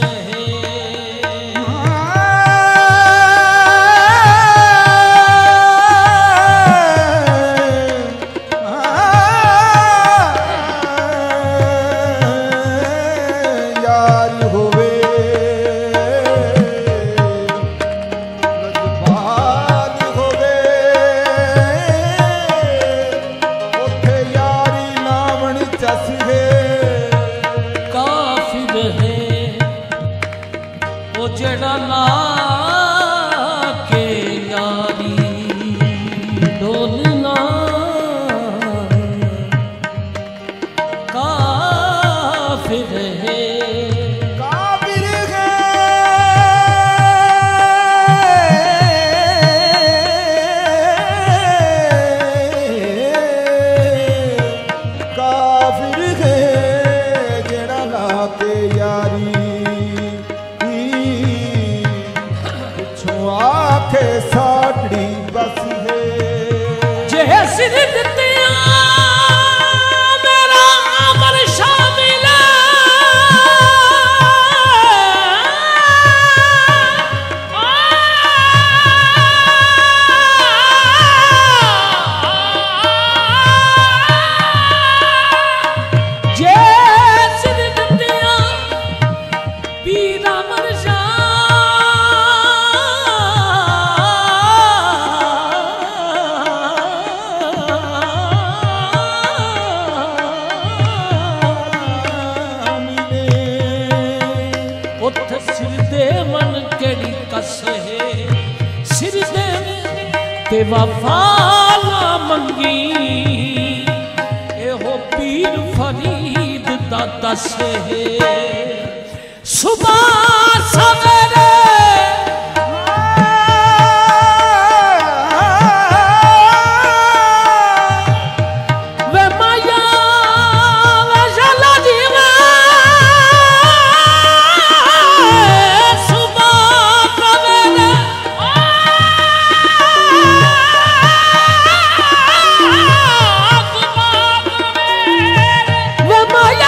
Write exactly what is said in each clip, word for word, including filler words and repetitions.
है। यार होवे लजपाल होवे उथे यारी नावण चस है। काफिर है वो जड़ा ला के यारी डोलना, काफिर है काबिर है काबिर है जेड़ा लाके यारी पिछों आखे साड़ी बस है। जे सिर दित्तियां मेरा अमर शामिल जे सिर दित्तियां पीर अमर उठ सिर दे मन केड़ी कस है, सिर दे ते वफा ना मंगी, एहो पीर फरीद दा दस है। सुबह सवेरे वे माया वे जला जीवा, सुबह सवेरे वे माया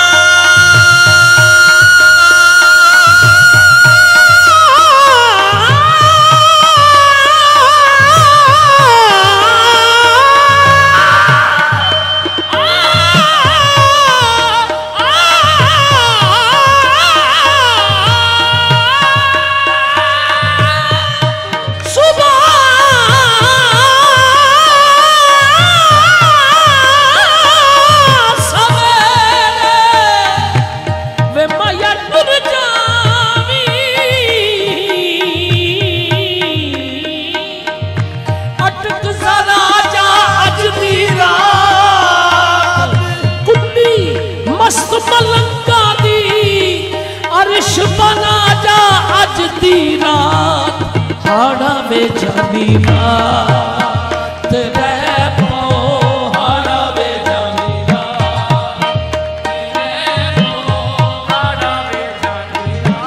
मलंगा दी अरिश बना जा अज दी रात, हाड़ा वे जानी रात रह पाओ, हाड़ा वे जानी रात रह पाओ, हाड़ा वे जानी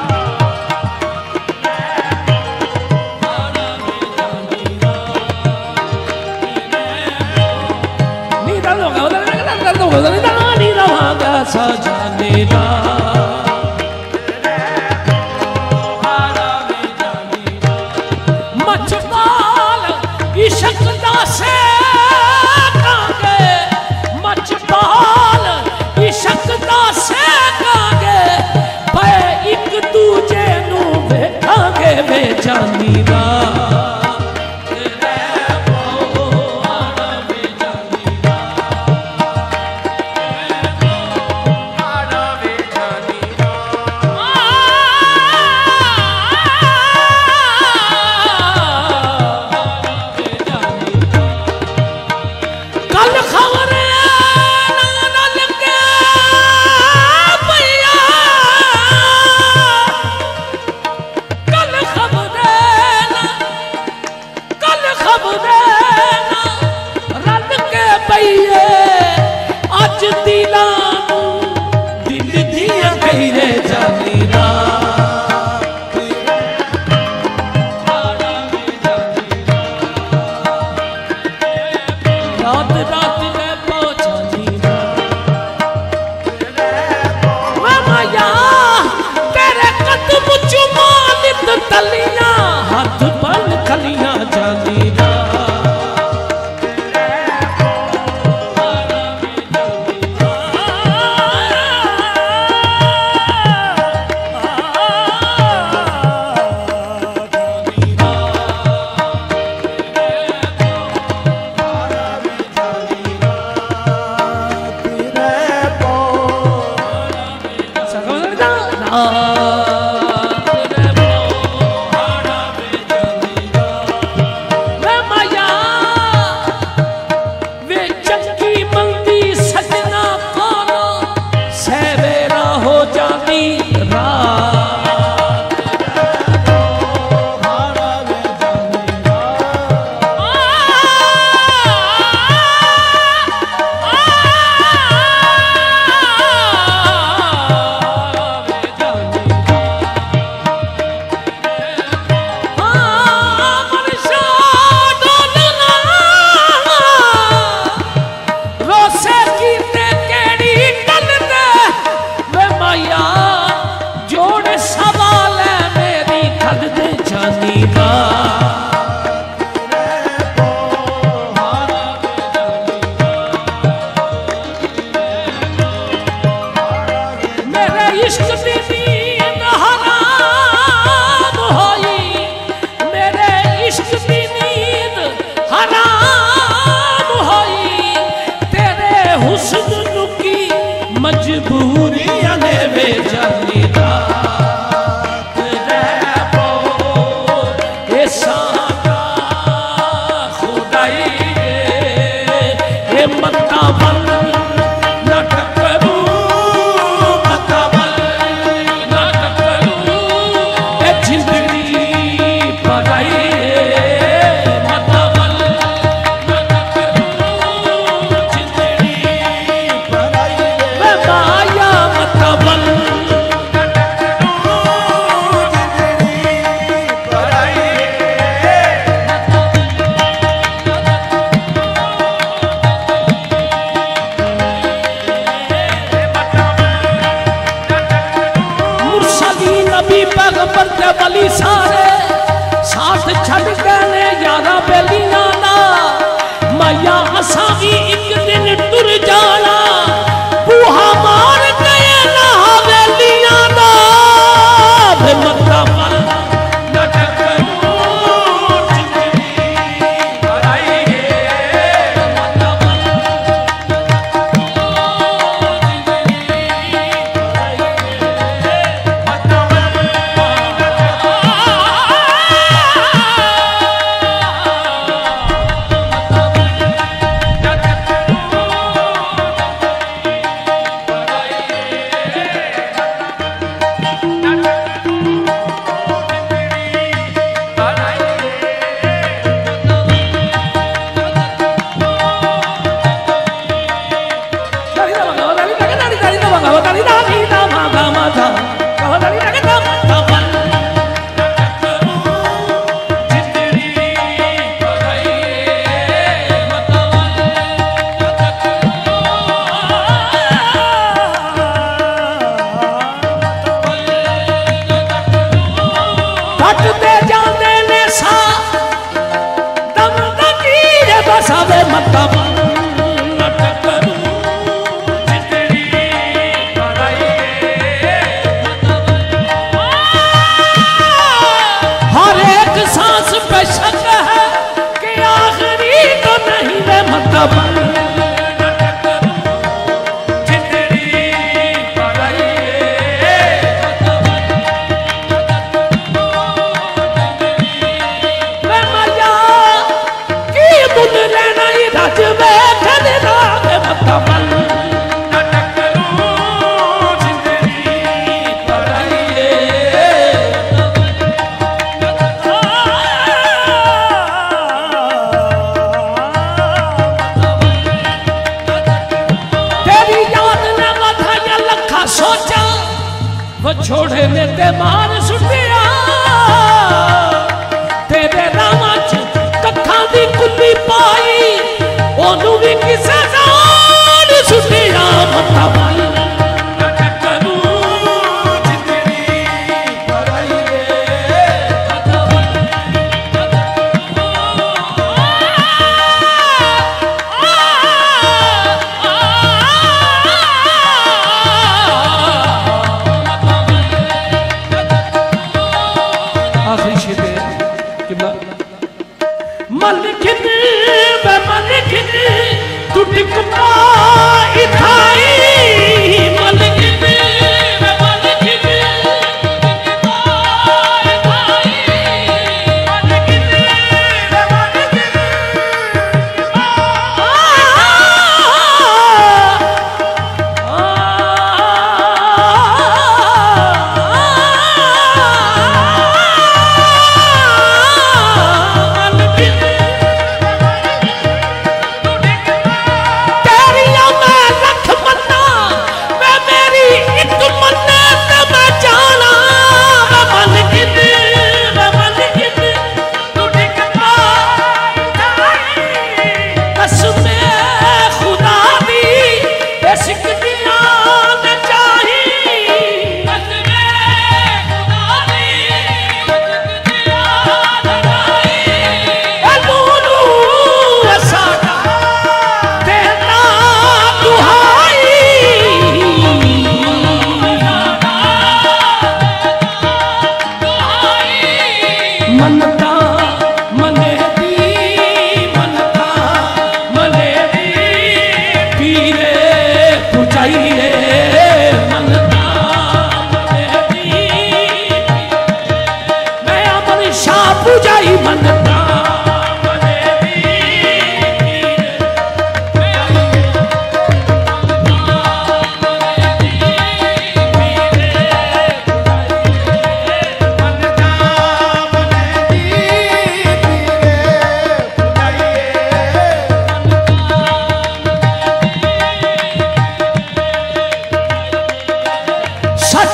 रात हाड़ा वे जानी रात नीरा लोगा उधर उधर नीरा भागा सजाने का मचपाल इश्क दा से कांगे, मचपाल इश्क दा से कांगे, पे एक दूजे नू वेखांगे वे जानी दा। बली सारे साथ छड़ गए यारा बेलियां दा मैया असा भी एक दिन टुर जाना बूहा मार गए ना हवेलियां दा वे मत्ता पर नाटक छोड़े ने ते मार सुटिया तेरे रामा च कथा दी कुल्ली पाई ओनू भी किसे जान सुटिया मत्ता पाई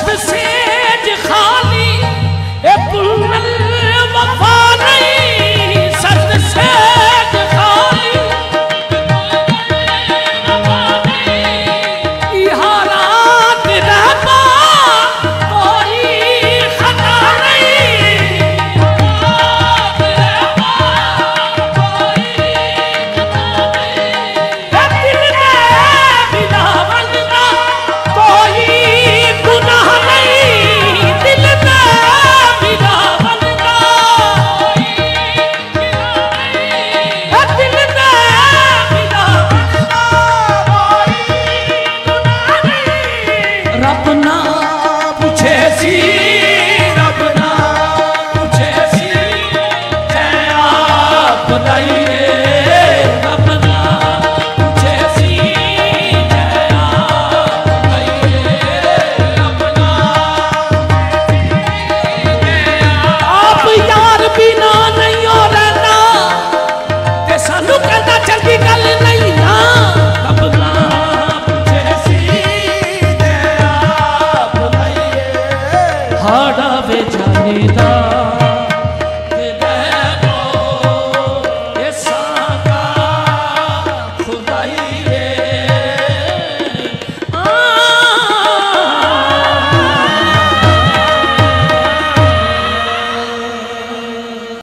खाली ए पुल वफा नहीं दीदार